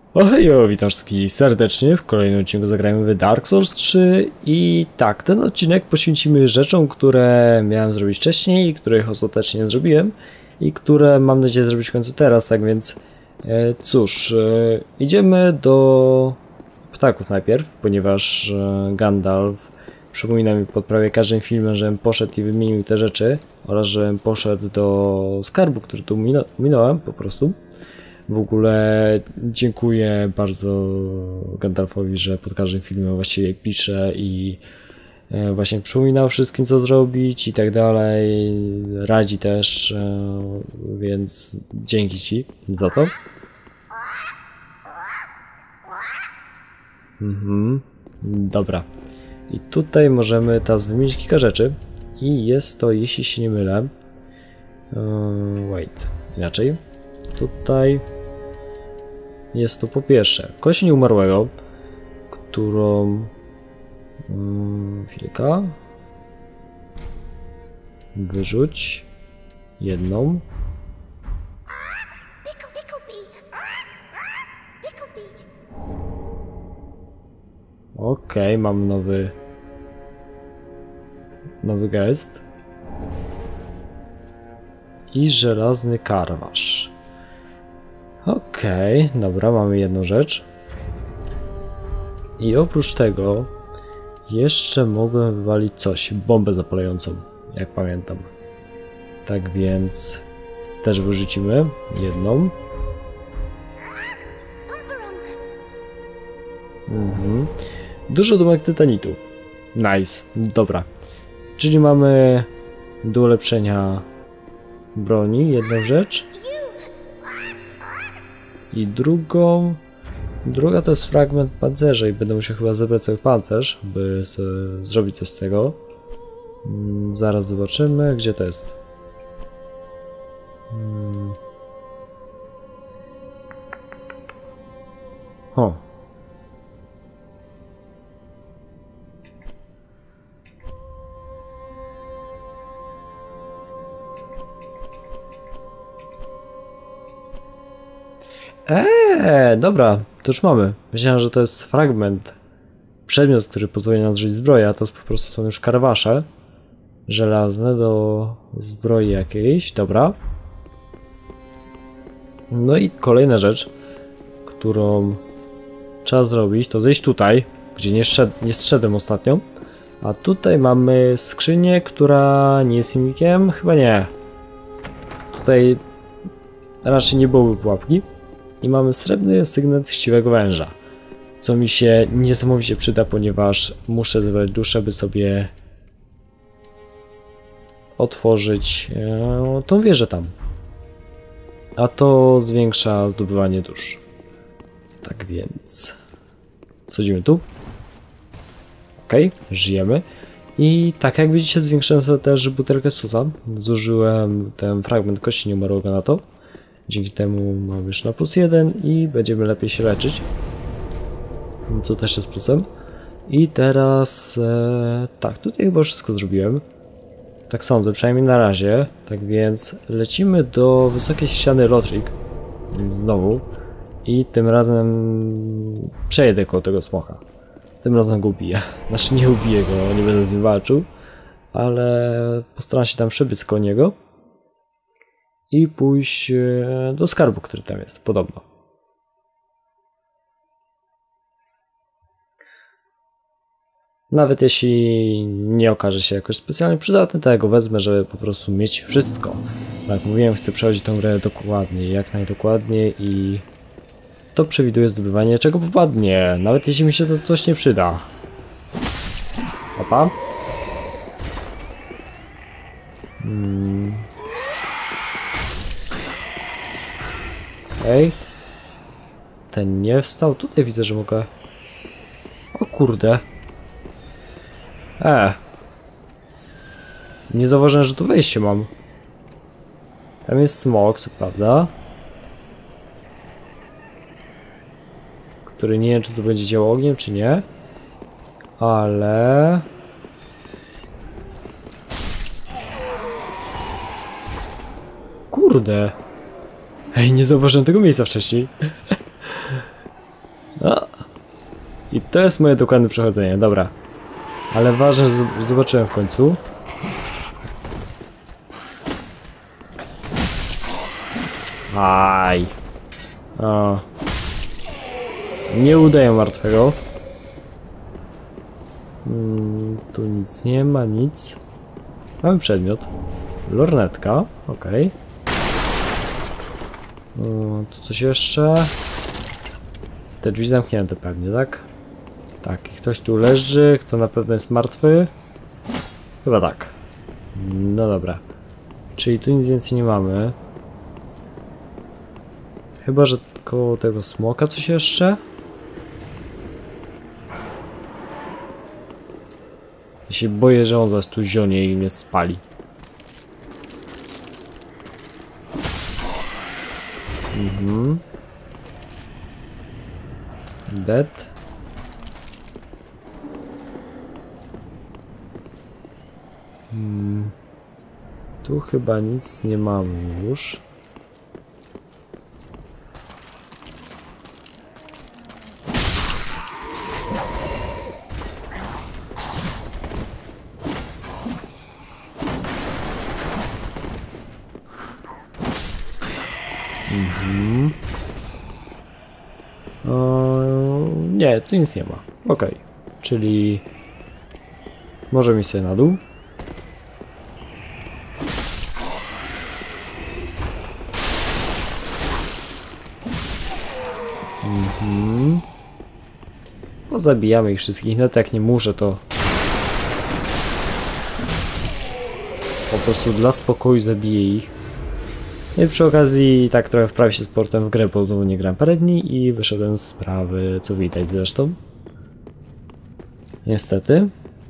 Ohejo, witam wszystkich serdecznie. W kolejnym odcinku zagrajmy w Dark Souls 3 i tak, ten odcinek poświęcimy rzeczom, które miałem zrobić wcześniej i których ostatecznie nie zrobiłem i które mam nadzieję zrobić w końcu teraz, tak więc cóż, idziemy do ptaków najpierw, ponieważ Gandalf przypomina mi pod prawie każdym filmem, żebym poszedł i wymienił te rzeczy oraz żebym poszedł do skarbu, który tu minąłem po prostu. W ogóle dziękuję bardzo Gandalfowi, że pod każdym filmem właściwie pisze i właśnie przypomina o wszystkim, co zrobić i tak dalej. Radzi też, więc dzięki Ci za to. Dobra. I tutaj możemy teraz wymienić kilka rzeczy. I jest to, jeśli się nie mylę... inaczej. Tutaj jest to po pierwsze kość nieumarłego, którą chwilka wyrzuć jedną. Okej, mam nowy gest i żelazny karwasz. Okej, dobra, mamy jedną rzecz. I oprócz tego jeszcze mogłem wywalić coś, bombę zapalającą, jak pamiętam. Tak więc też wyrzucimy jedną. Dużo domek tytanitu. Nice, dobra. Czyli mamy do ulepszenia broni jedną rzecz. I druga to jest fragment pancerza i będę musiał chyba zebrać cały pancerz, by zrobić coś z tego. Zaraz zobaczymy, gdzie to jest. O. Dobra, to już mamy. Myślałem, że to jest fragment, przedmiot, który pozwoli nam zrobić zbroję, a to po prostu są już karwasze żelazne do zbroi jakiejś, dobra. No i kolejna rzecz, którą trzeba zrobić, to zejść tutaj, gdzie nie zszedłem ostatnio, a tutaj mamy skrzynię, która nie jest filmikiem, chyba nie. Tutaj raczej nie byłoby pułapki. I mamy srebrny sygnet chciwego węża, co mi się niesamowicie przyda, ponieważ muszę zebrać duszę, by sobie otworzyć tą wieżę tam. A to zwiększa zdobywanie dusz. Tak więc schodzimy tu. Ok, żyjemy. I tak jak widzicie, zwiększyłem sobie też butelkę Susa. Zużyłem ten fragment kości nieumarłego na to. Dzięki temu mamy już na +1 i będziemy lepiej się leczyć. Co też jest plusem. I teraz... tak, tutaj chyba wszystko zrobiłem. Tak sądzę, przynajmniej na razie. Tak więc lecimy do wysokiej ściany Lothric. Znowu. I tym razem przejedę koło tego smoka. Tym razem go ubiję. Znaczy nie ubiję go, nie będę z nim walczył. Ale postaram się tam przebiec koło niego. I pójść do skarbu, który tam jest, podobno. Nawet jeśli nie okaże się jakoś specjalnie przydatny, to ja go wezmę, żeby po prostu mieć wszystko. Jak mówiłem, chcę przechodzić tą grę dokładnie, jak najdokładniej i to przewiduje zdobywanie czego popadnie, nawet jeśli mi się to coś nie przyda. Opa. Okej. Ten nie wstał. Tutaj widzę, że mogę... O kurde. Nie zauważyłem, że tu wejście mam. Tam jest smok, co prawda. Który nie wiem, czy tu będzie działał ogniem, czy nie. Ale... Kurde. Ej, nie zauważyłem tego miejsca wcześniej. I to jest moje dokładne przechodzenie, dobra. Ale ważne, że zobaczyłem w końcu. Aj. O. Nie udaję martwego. Tu nic nie ma, nic. Mamy przedmiot. Lornetka, okej. Tu coś jeszcze. Te drzwi zamknięte pewnie, tak? Tak, i ktoś tu leży, kto na pewno jest martwy. Chyba tak. No dobra. Czyli tu nic więcej nie mamy. Chyba, że koło tego smoka coś jeszcze? Ja się boję, że on zaraz tu zionie i mnie spali. Dead. Tu chyba nic nie mamy już. Nie, tu nic nie ma. Okej. Czyli możemy iść sobie na dół. No zabijamy ich wszystkich, nawet jak nie muszę, to po prostu dla spokoju zabiję ich. No i przy okazji tak trochę wprawię się z portem w grę, bo znowu nie gram parę dni i wyszedłem z sprawy, co widać zresztą. Niestety.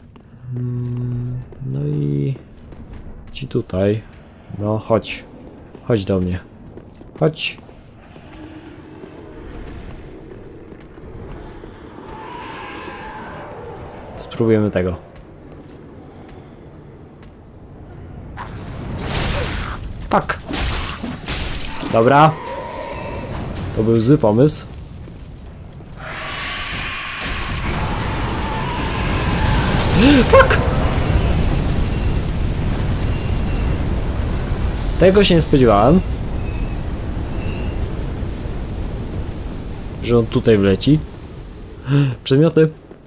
No i ci tutaj. No chodź. Chodź do mnie. Chodź. Spróbujemy tego. Tak. Dobra. To był zły pomysł. Tak. Tego się nie spodziewałem. Że on tutaj wleci. Przedmioty.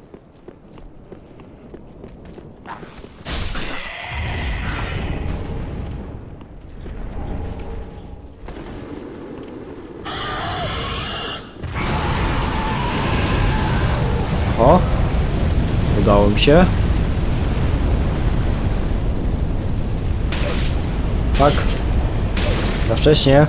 O, udało mi się. Tak. Za wcześnie.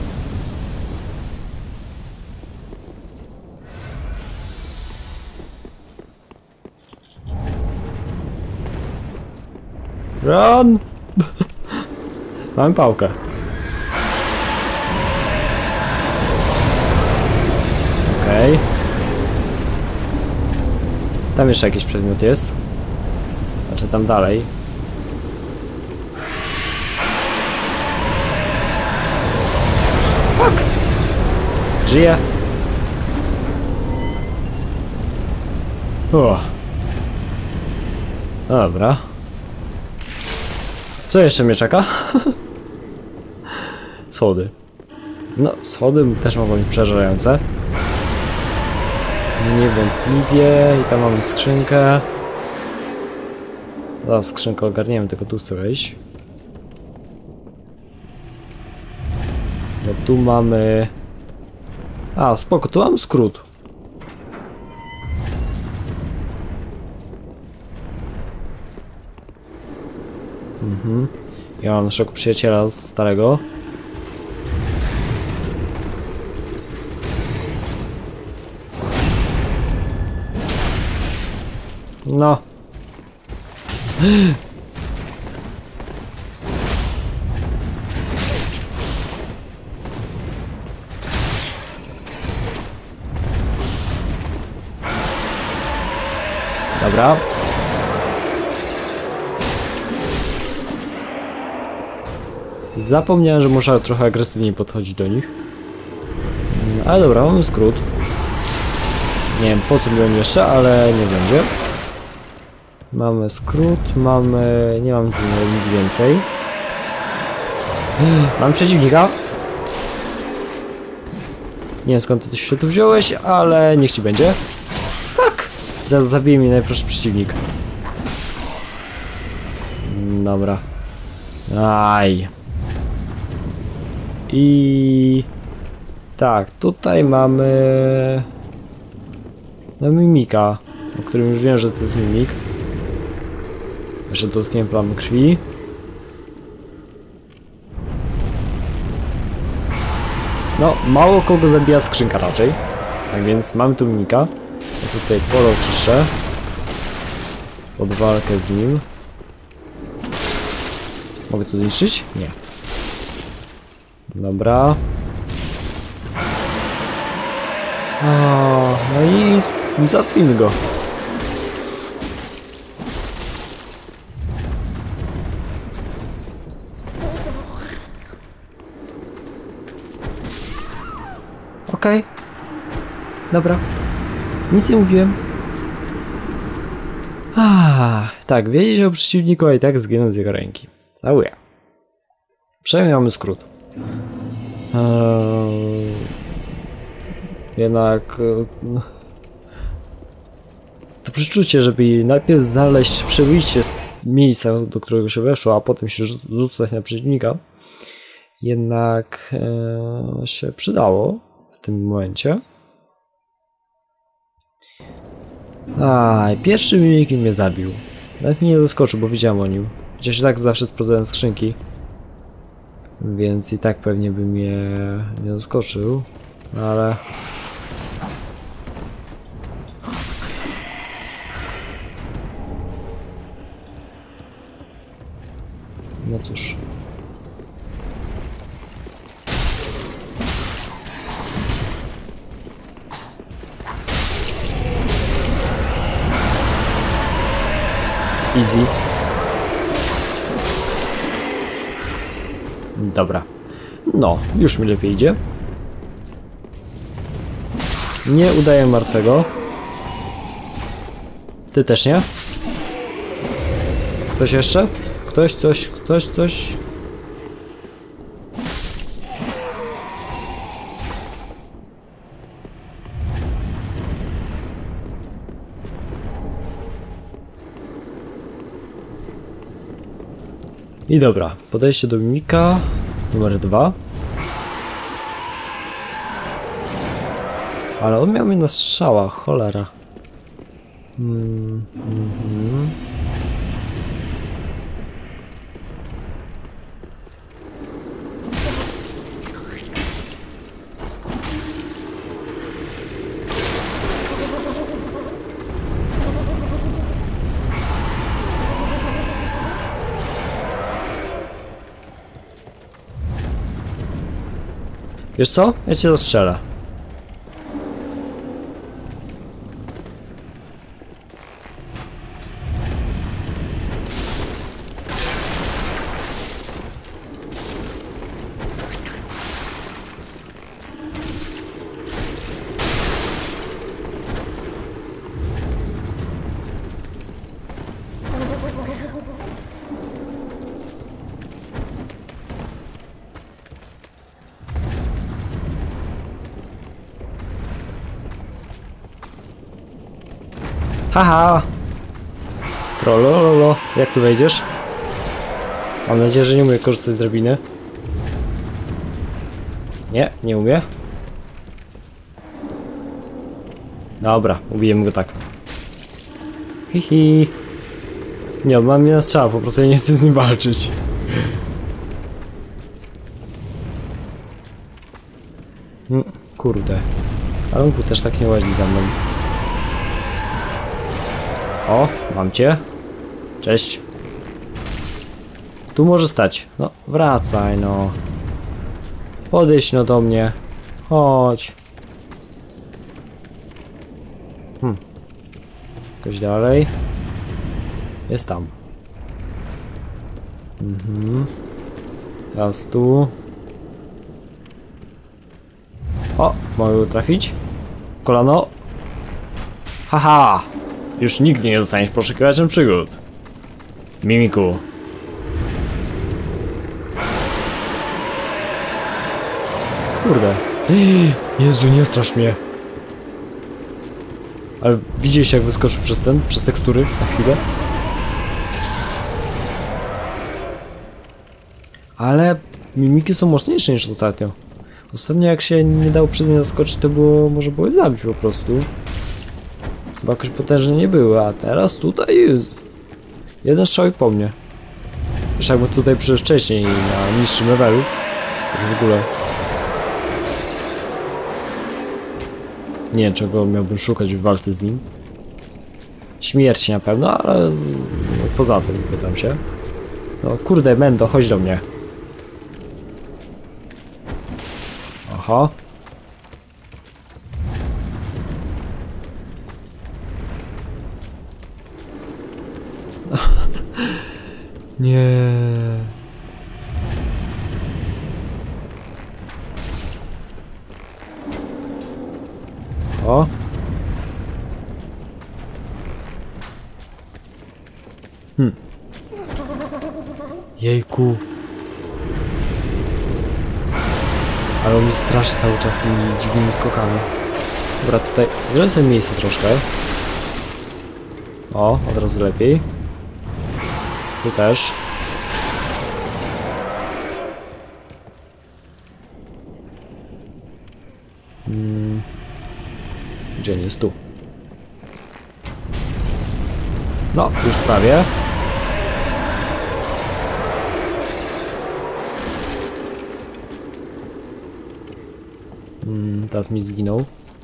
Run! Mam pałkę. Okej. Tam jeszcze jakiś przedmiot jest. Znaczy tam dalej. Fuck! Żyje. O. Dobra. Co jeszcze mnie czeka? Schody. No, schody też mogą być przerażające. Niewątpliwie. I tam mamy skrzynkę. Zaraz skrzynkę ogarniemy, tylko tu chcę wejść. No tu mamy... A, spoko, tu mam skrót. Ja mam naszego przyjaciela starego. No. Dobra. Zapomniałem, że muszę trochę agresywniej podchodzić do nich. Ale dobra, mamy skrót. Nie wiem po co mi on jeszcze, ale nie będzie. Mamy skrót, mamy... nie mam tu nic więcej. Mam przeciwnika. Nie wiem skąd ty się tu wziąłeś, ale niech ci będzie. Tak! Zaraz zabije mnie najprostszy przeciwnik. Dobra. Aj. I... tak, tutaj mamy... no mimika, o którym już wiem, że to jest mimik. Jeszcze dotkniemy plamy krwi. No, mało kogo zabija skrzynka raczej. Tak więc mamy tu mimika. Ja sobie tutaj polo czyszczę. Pod walkę z nim. Mogę to zniszczyć? Nie. Dobra. O, no i załatwimy go. Okej. Dobra. Nic nie mówiłem. Tak, wiedzieć o przeciwniku, a i tak zginął z jego ręki. Całuję. Przynajmniej mamy skrót. Jednak... to przeczucie, żeby najpierw znaleźć przewyjście z miejsca, do którego się weszło, a potem się rzucać na przeciwnika, jednak się przydało w tym momencie. Pierwszy mimik mnie zabił. Nawet mnie nie zaskoczył, bo wiedziałem o nim. Chociaż i tak zawsze sprawdzałem skrzynki. Więc i tak pewnie by mnie nie zaskoczył. Ale... no cóż. Easy. Dobra. No, już mi lepiej idzie. Nie udaję martwego. Ty też nie? Ktoś jeszcze? Ktoś, coś, ktoś, coś? I dobra, podejście do mimika numer 2. Ale on miał mnie na strzałach, cholera. Wiesz co? Ja cię zastrzelę. Haha! Trollololo, jak tu wejdziesz? Mam nadzieję, że nie umie korzystać z drabiny. Nie, nie umie. Dobra, ubijemy go tak. Hihi. Nie, on ma mnie na strzał, po prostu ja nie chcę z nim walczyć. Kurde. Ale on też tak nie łazi za mną. O, mam cię. Cześć. Tu może stać. No, wracaj no. Podejdź no do mnie. Chodź. Jakoś dalej. Jest tam. Teraz tu. O, mogę trafić. Kolano. Haha! Już nigdy nie zostaniesz poszukiwaczem przygód. Mimiku. Kurde. Jezu, nie strasz mnie. Ale widzieliście, jak wyskoczył przez tekstury na chwilę? Ale mimiki są mocniejsze niż ostatnio. Ostatnio jak się nie dało przez nie zaskoczyć, to można było je zabić po prostu. Bo jakoś potężne nie były, a teraz tutaj jest. Jeden strzał i po mnie. Jeszcze jakby tutaj przecież wcześniej na niższym levelu. Już w ogóle. Nie wiem, czego miałbym szukać w walce z nim. Śmierci na pewno, ale poza tym pytam się. No kurde, Mendo, chodź do mnie. Aha. Nie. O. Jejku. Ale on mi straszy cały czas tymi dziwnymi skokami. Dobra, tutaj zrobię sobie miejsce troszkę. O, od razu lepiej. Tu też. Gdzie on jest? Tu. No, już prawie. Teraz mi zginął.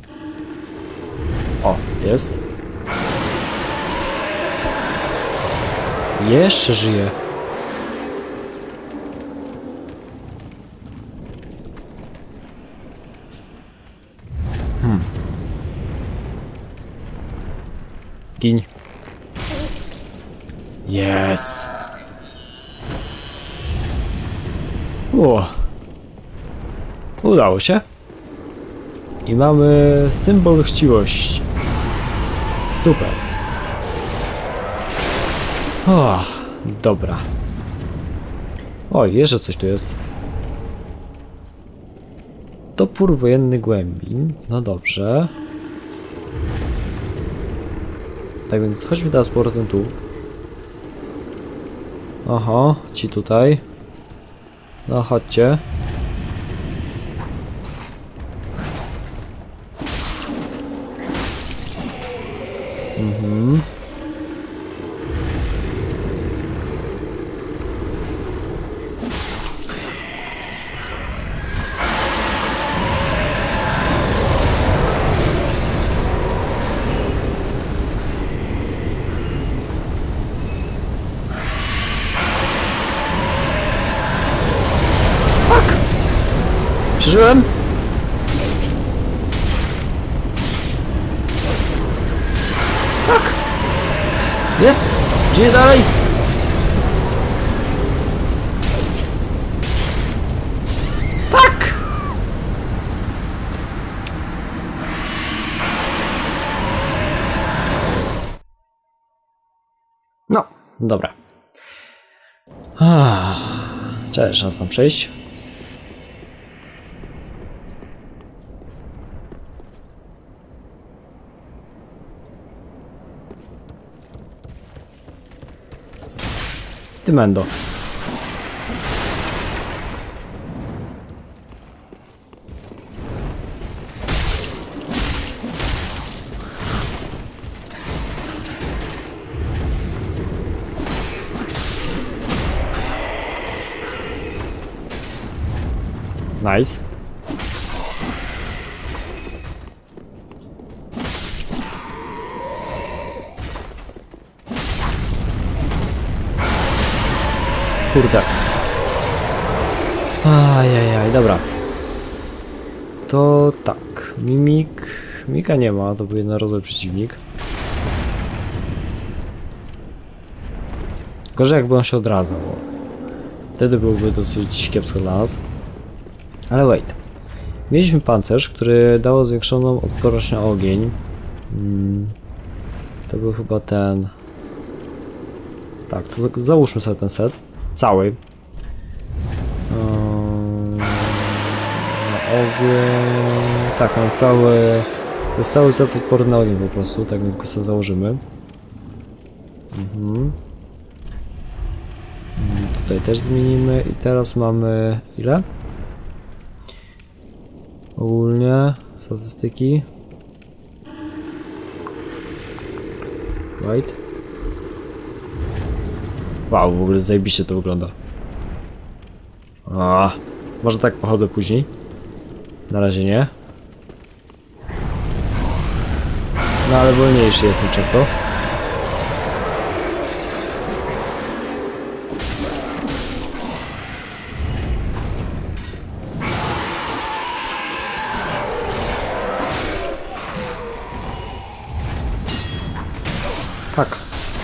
O, jest. Jeszcze żyje. Gin. Yes. O. Udało się. I mamy symbol chciwości. Super. O, dobra. Oj, jeszcze coś tu jest. Topór wojenny głębin. No dobrze. Tak więc chodźmy teraz z powrotem tu. Oho, ci tutaj. No chodźcie. Przeżyłem? Tak! Jest! Gdzie dalej? Tak! No, dobra. Cześć, czas tam przejść. Ty Mendo. Nice. Kurde. Ajajaj, dobra. To tak. Mimika nie ma, to był jednorazowy przeciwnik. Gorzej jakby on się odradzał. Wtedy byłby dosyć kiepsko dla nas. Ale wait. Mieliśmy pancerz, który dało zwiększoną odporność na ogień. To był chyba ten... Tak, to załóżmy sobie ten set. Cały. Ogień... Tak, mam cały... To jest cały set odporny na ogień po prostu, tak więc go sobie założymy. Tutaj też zmienimy i teraz mamy... Ile? Ogólnie statystyki. Right. Wow, w ogóle zajebiście to wygląda. Może tak pochodzę później. Na razie nie. No ale wolniejszy jestem przez to. Tak.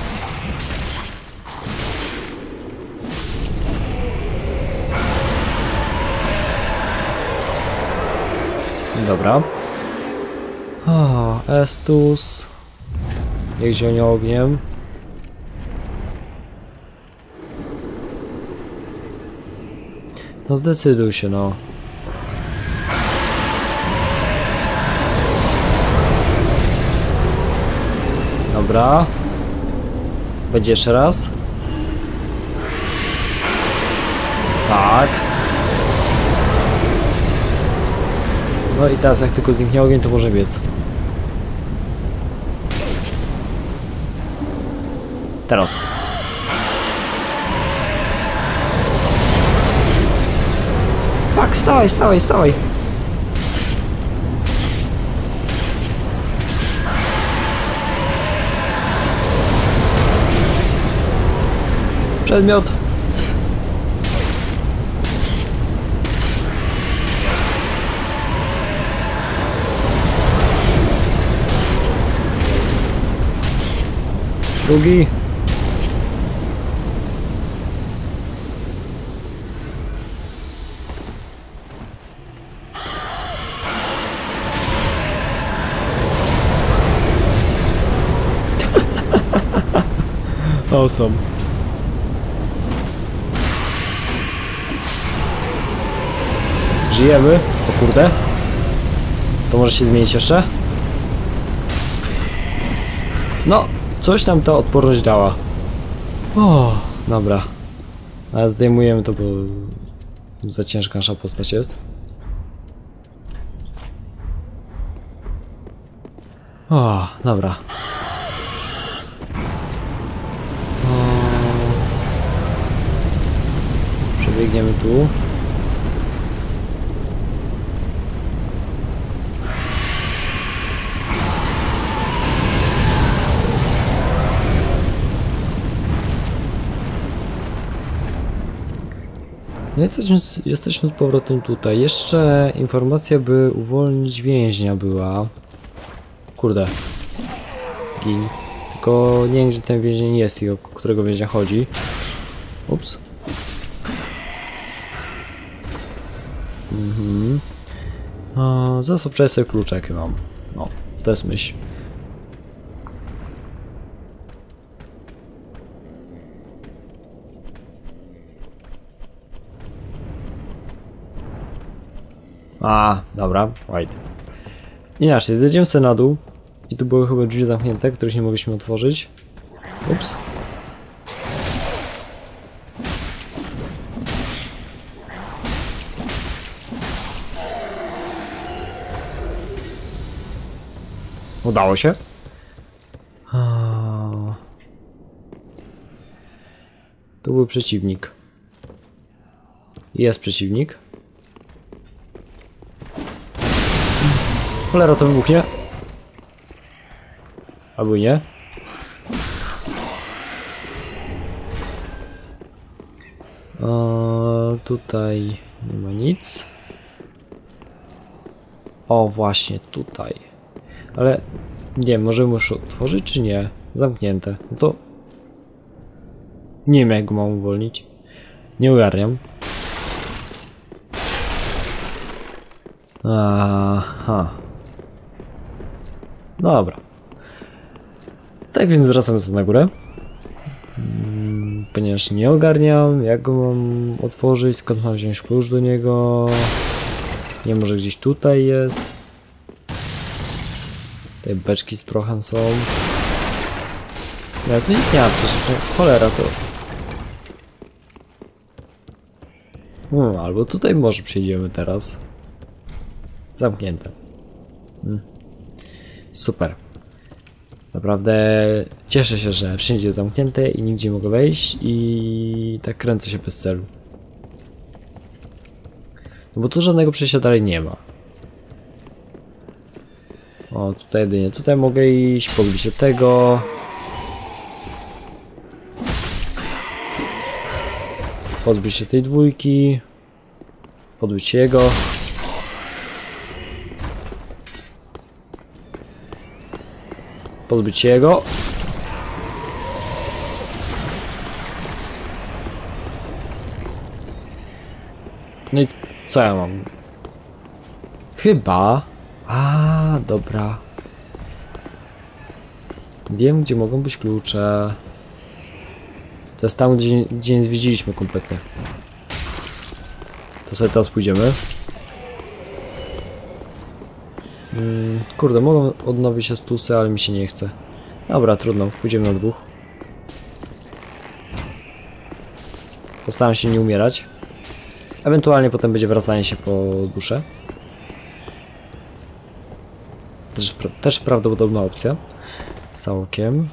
Dobra. O, Estus. Jak zionie ogniem. No zdecyduj się, no. Dobra. Będzie jeszcze raz. Tak. No i teraz jak tylko zniknie ogień, to może biec. Teraz. Tak, wstawaj, wstawaj, wstawaj. Przedmiot. Drugi. Awesome. Żyjemy? O kurde. To może się zmienić jeszcze? No, coś tam ta odporność dała. O, dobra. Ale zdejmujemy to, bo za ciężka nasza postać jest. O, dobra. Przebiegniemy tu. No jesteśmy z powrotem tutaj. Jeszcze informacja, by uwolnić więźnia była. Kurde. Gin. Tylko nie wiem, gdzie ten więzień jest i o którego więźnia chodzi. Ups. Zaraz obczaję sobie klucze, jakie mam. No, to jest myśl. Dobra, white. Inaczej, zejdziemy sobie na dół. I tu były chyba drzwi zamknięte, których nie mogliśmy otworzyć. Ups. Udało się. Tu był przeciwnik. Jest przeciwnik. Cholera, to wybuchnie. Albo nie. Tutaj nie ma nic. O, właśnie tutaj. Ale nie wiem, może muszę otworzyć, czy nie? Zamknięte. No to nie wiem, jak go mam uwolnić. Nie ogarniam. Aha. Dobra. Tak więc wracamy sobie na górę. Ponieważ nie ogarniam, jak go mam otworzyć, skąd mam wziąć klucz do niego. Nie, może gdzieś tutaj jest. Te beczki z prochem są. No to nic nie ma, przecież no, cholera to. Albo tutaj może przejdziemy teraz. Zamknięte. Super. Naprawdę cieszę się, że wszędzie jest zamknięte i nigdzie nie mogę wejść i tak kręcę się bez celu. No bo tu żadnego przejścia dalej nie ma. O, tutaj jedynie. Tutaj mogę iść, pozbyć się tego. Pozbyć się tej dwójki. Pozbyć się jego. Pozbyć się jego. No i co ja mam? Chyba... dobra. Wiem, gdzie mogą być klucze. To jest tam, gdzie nie zwiedziliśmy kompletnie. To sobie teraz pójdziemy. Kurde, mogą odnowić się stusy, ale mi się nie chce. Dobra, trudno, pójdziemy na dwóch. Postaram się nie umierać. Ewentualnie potem będzie wracanie się po duszę. Też prawdopodobna opcja. Całkiem.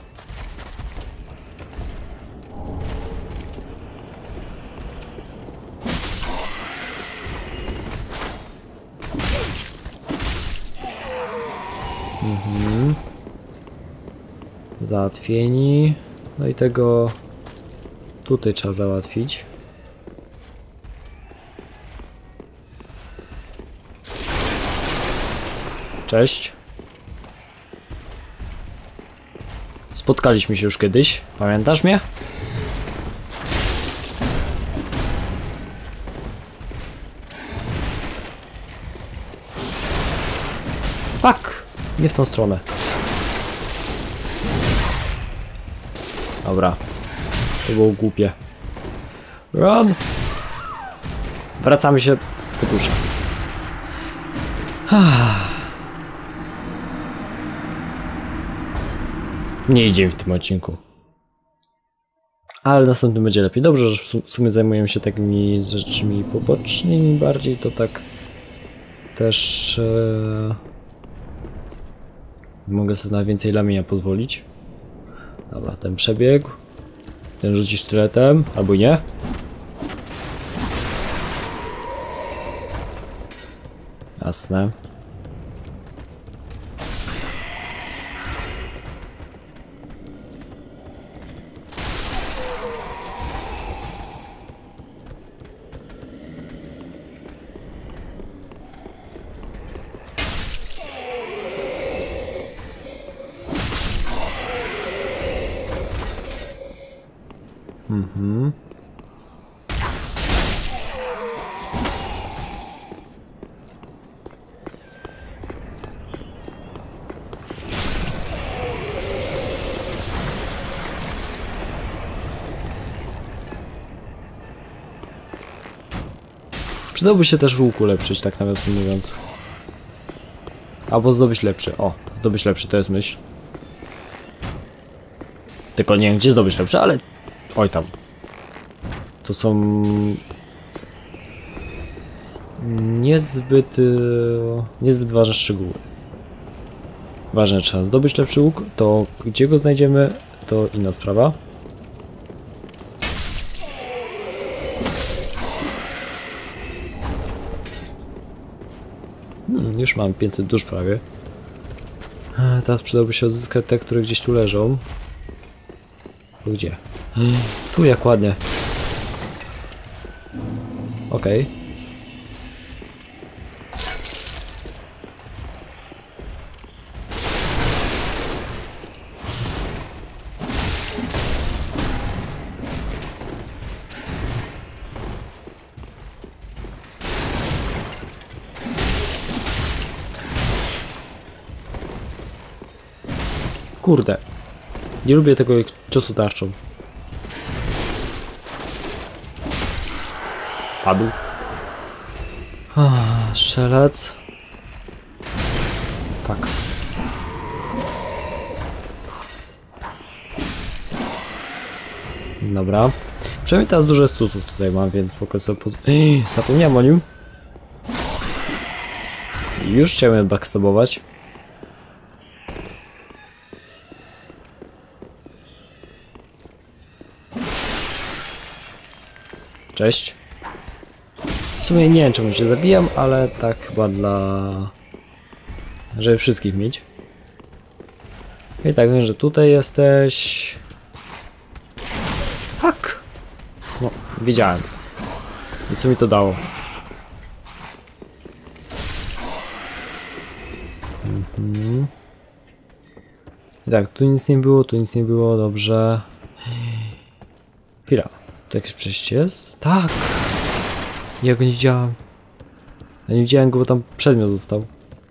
Załatwieni. No i tego tutaj trzeba załatwić. Cześć. Spotkaliśmy się już kiedyś. Pamiętasz mnie? Fuck! Nie w tą stronę. Dobra. To było głupie. Run! Wracamy się po duszę. Nie idzie mi w tym odcinku. Ale w następnym będzie lepiej. Dobrze, że w sumie zajmujemy się takimi rzeczami pobocznymi bardziej, to tak też mogę sobie na więcej lamienia pozwolić. Dobra, ten przebiegł. Ten rzuci sztyletem, albo nie. Jasne. Przydałby się też łuk ulepszyć, tak nawiasem mówiąc. Albo zdobyć lepszy. O, zdobyć lepszy, to jest myśl. Tylko nie wiem, gdzie zdobyć lepszy, ale... Oj tam. To są... niezbyt ważne szczegóły. Ważne, trzeba zdobyć lepszy łuk, to gdzie go znajdziemy, to inna sprawa. Już mam 500 dusz prawie. Teraz przydałoby się odzyskać te, które gdzieś tu leżą. Gdzie? Tu jak ładnie. Okej. Kurde. Nie lubię tego ciosu tarczą. Padł. Strzelec. Tak. Dobra. Przynajmniej teraz dużo stusów tutaj mam, więc spoko sobie zapomniałem o nim. Już chciałem backstabować. Cześć. W sumie nie wiem, czemu się zabijam, ale tak chyba żeby wszystkich mieć. I tak wiem, że tutaj jesteś. Tak! No, wiedziałem. I co mi to dało? I tak, tu nic nie było, dobrze. Chwila, tu jakieś przejście jest? Tak! Ja go nie widziałem. Ja nie widziałem go, bo tam przedmiot został.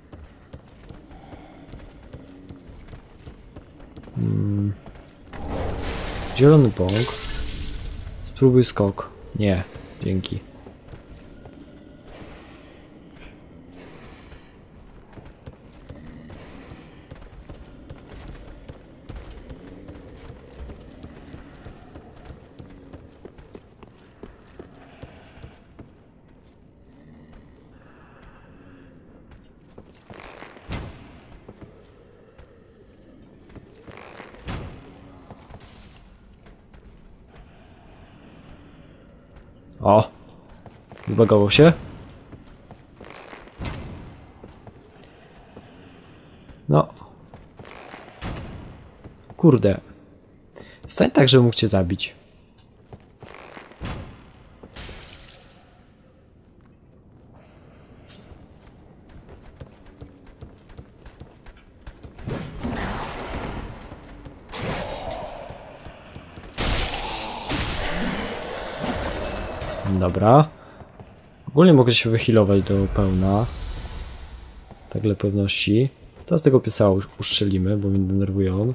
Zielony bąk. Spróbuj skok. Nie, dzięki. O! Zbagował się. No. Kurde. Stań tak, że mógł cię zabić. Dobra. Ogólnie mogę się wyhealować do pełna. Tak dla pewności. Teraz tego piesa ustrzelimy, bo mnie denerwuje on.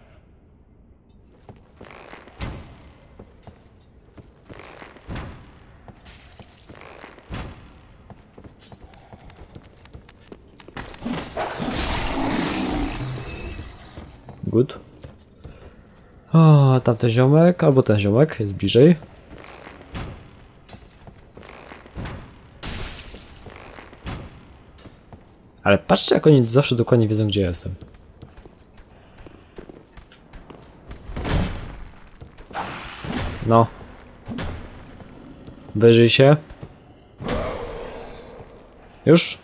Good. O, tamten ziomek, albo ten ziomek jest bliżej. Ale patrzcie, jak oni zawsze dokładnie wiedzą, gdzie jestem. No. Wyżyj się. Już?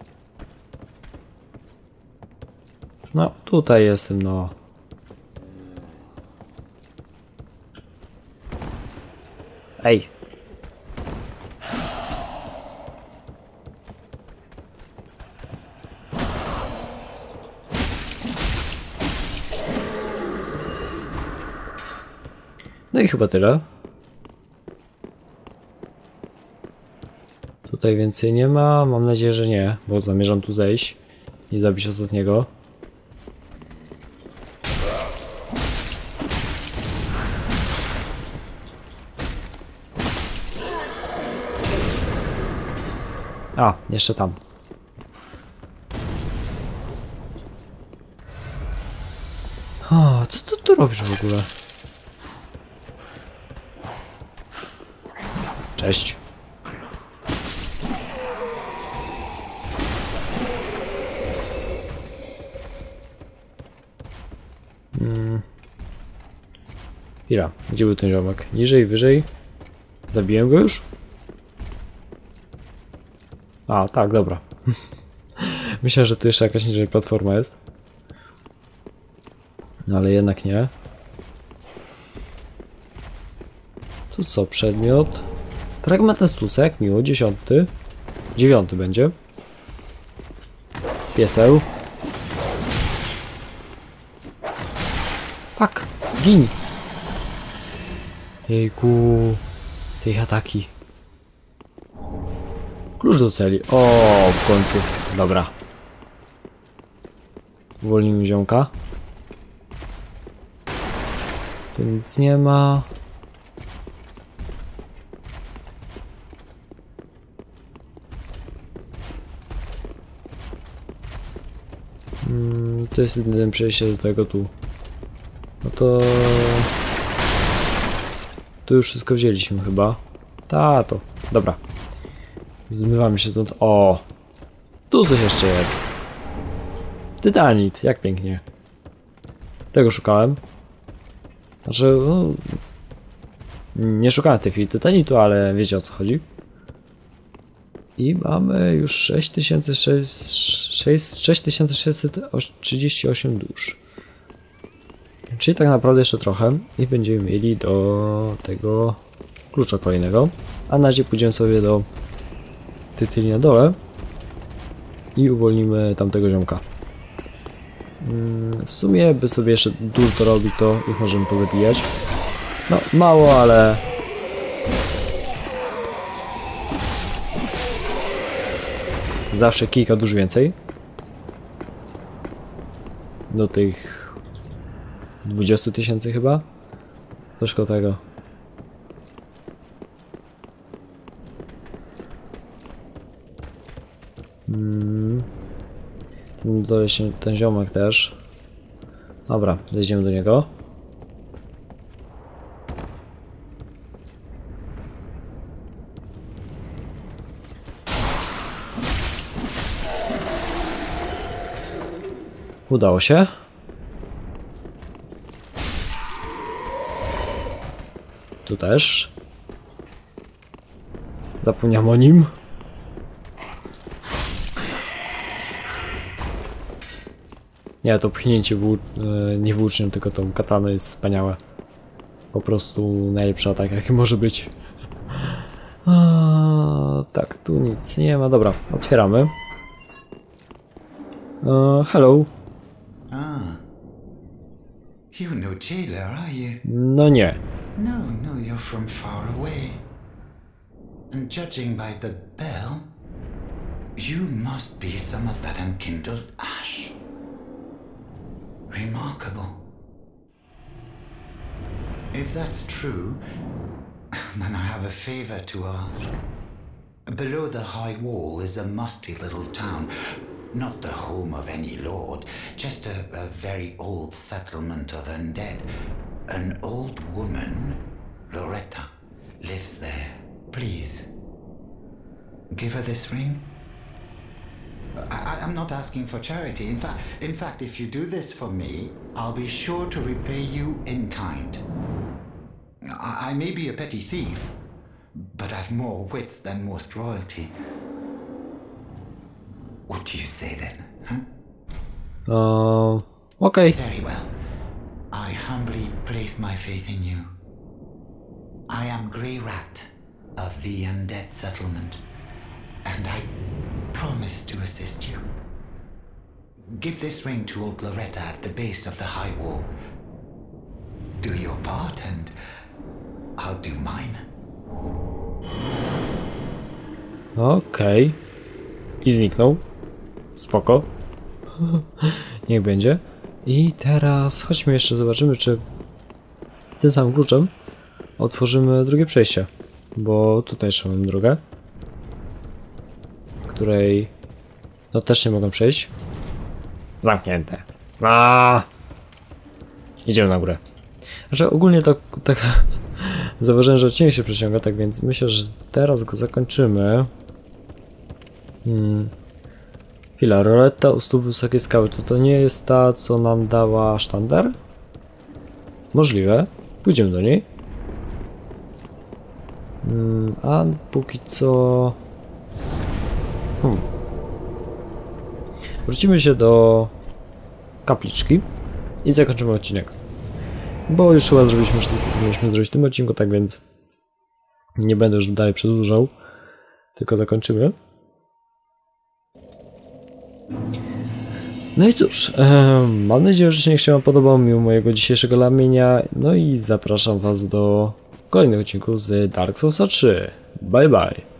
No, tutaj jestem, no. Ej. No i chyba tyle. Tutaj więcej nie ma. Mam nadzieję, że nie, bo zamierzam tu zejść i zabić ostatniego. A, jeszcze tam. O, co tu robisz w ogóle? Cześć. Chwila, gdzie był ten ziomek? Niżej, wyżej? Zabiłem go już? A, tak, dobra. Myślę, że tu jeszcze jakaś niżej platforma jest. No ale jednak nie. To co, przedmiot? Fragment stusek, miło, 10. 9 będzie. Pieseł. Fuck, gin. Jejku, tej ataki. Klucz do celi. O, w końcu. Dobra. Uwolnimy ziomka. Tu nic nie ma. To jest jedyne przejście do tego tu. No to... Tu już wszystko wzięliśmy chyba. To. Dobra. Zmywamy się stąd. O! Tu coś jeszcze jest. Tytanit, jak pięknie. Tego szukałem. Znaczy, no, nie szukałem tej chwili tytanitu, ale wiecie o co chodzi. I mamy już 6638 dusz. Czyli tak naprawdę jeszcze trochę i będziemy mieli do tego klucza kolejnego. A na razie pójdziemy sobie do tej celi na dole i uwolnimy tamtego ziomka. W sumie by sobie jeszcze dużo dorobić, to ich możemy pozabijać. No mało, ale... Zawsze kilka dusz więcej. Do tych 20 000 chyba. Coś koło tego. Dole się ten ziomek też. Dobra, dojdziemy do niego. Udało się. Tu też. Zapomniałem o nim. Nie, to pchnięcie nie włócznią, tylko tą kataną jest wspaniałe. Po prostu najlepszy atak jaki może być. Tak, tu nic nie ma. Dobra, otwieramy. Hello. You no jailer, are you? No nie. No, you're from far away. And judging by the bell, you must be some of that unkindled ash. Remarkable. If that's true, then I have a favor to ask. Below the high wall is a musty little town. Not the home of any lord, just a very old settlement of undead. An old woman, Loretta, lives there. Please, give her this ring. I'm not asking for charity. In fact, if you do this for me, I'll be sure to repay you in kind. I may be a petty thief, but I've more wits than most royalty. What do you say then, huh? Okay. Very well. I humbly place my faith in you. I am Grey Rat of the Undead Settlement, and I promise to assist you. Give this ring to old Loretta at the base of the high wall. Do your part and I'll do mine. Okej. I zniknął. Spoko. Niech będzie. I teraz chodźmy jeszcze, zobaczymy, czy tym samym kluczem otworzymy drugie przejście. Bo tutaj jeszcze mam drogę, której no też nie mogę przejść. Zamknięte. Idziemy na górę. Znaczy ogólnie to tak zauważyłem, że odcinek się przeciąga, tak więc myślę, że teraz go zakończymy. Chwila, roleta u stóp wysokiej skały, to nie jest ta, co nam dała sztandar? Możliwe. Pójdziemy do niej. A póki co... Wrócimy się do kapliczki i zakończymy odcinek. Bo już chyba zrobiliśmy wszystko, co mieliśmy zrobić w tym odcinku, tak więc nie będę już dalej przedłużał, tylko zakończymy. No i cóż, mam nadzieję, że odcinek się wam podobał mimo mojego dzisiejszego lamienia. No i zapraszam was do kolejnych odcinków z Dark Souls 3. Bye bye.